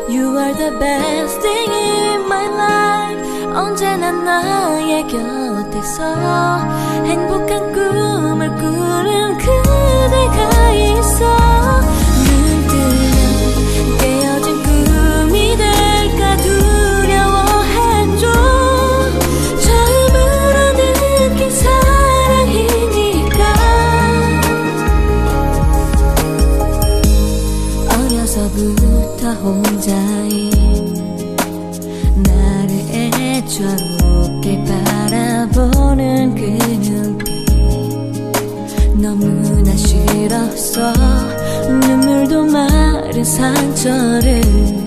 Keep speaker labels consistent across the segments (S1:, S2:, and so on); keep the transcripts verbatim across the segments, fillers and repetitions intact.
S1: You are the best thing in my life. 언제나 나의 곁에서 행복한 꿈을 꾸는 그대가 있어. 눈 뜨면 깨어진 꿈이 될까 두려워했죠. 처음으로 느낀 사랑이니까. 어려서부터 혼자인 나를 애처롭게 바라보는 그 눈빛 너무나 싫었어. 눈물도 마른 상처를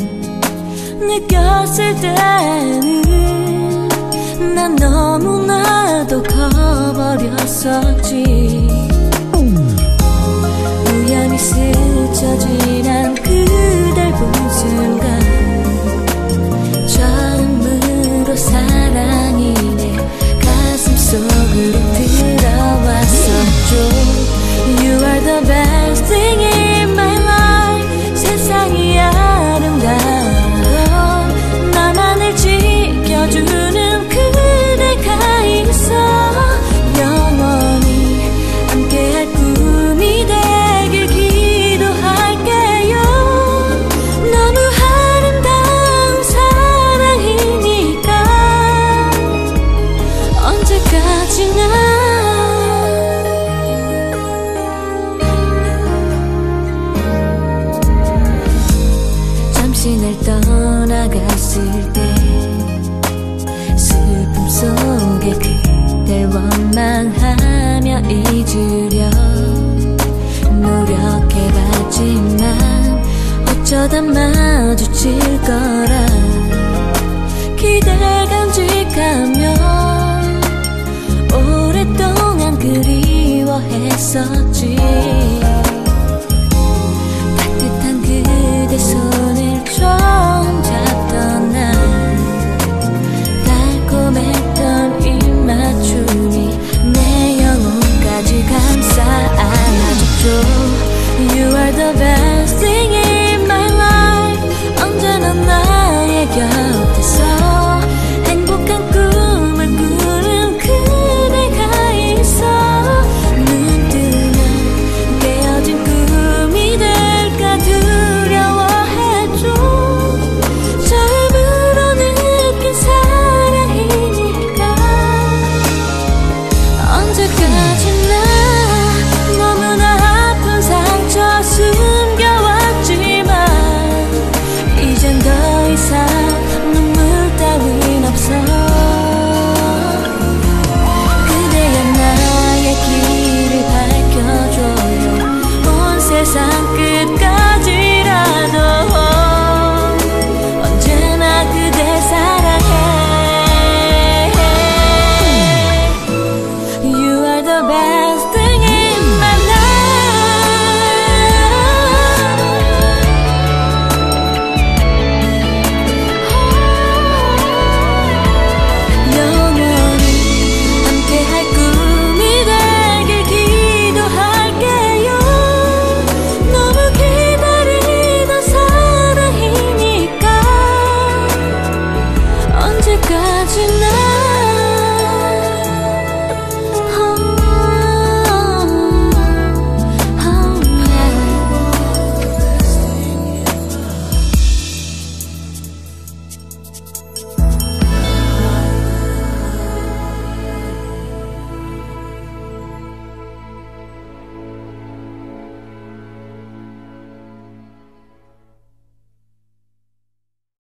S1: 느꼈을 때는 난 너무나도 커버렸었지. 우연히 스쳐 지난 그댈 본 순간 처음으로 사랑이 내 가슴 속으로 들어왔었죠. You are the best thing in my life. 세상이 아름다워 나만을 지켜주는 그대가 있어. 영원히 함께할 꿈이 되길 기도할게요. 너무 아름다운 사랑이니까. 언제까지나 잠시 날 떠나갔을 때 슬픔 속에 그댈 원망하며 잊으려 노력해봤지만 어쩌다 마주칠 거라 기대 간직하며 오랫동안 그리워했었지. 따뜻한 그대 손을 처음 잡던 날 달콤했던 입맞춤이 내 영혼까지 감싸 안아줬죠. You are the best thing